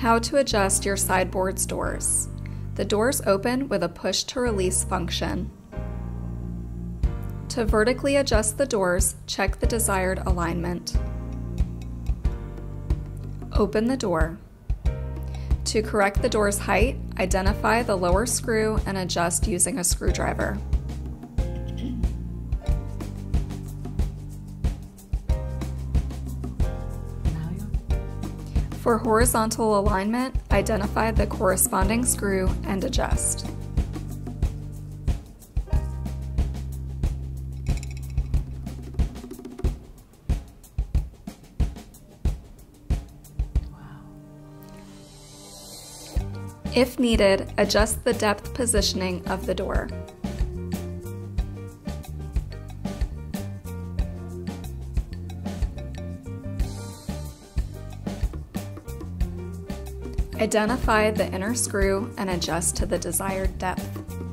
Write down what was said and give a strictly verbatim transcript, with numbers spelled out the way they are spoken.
How to adjust your sideboard's doors. The doors open with a push to release function. To vertically adjust the doors, check the desired alignment. Open the door. To correct the door's height, identify the lower screw and adjust using a screwdriver. For horizontal alignment, identify the corresponding screw and adjust. If needed, adjust the depth positioning of the door. Identify the inner screw and adjust to the desired depth.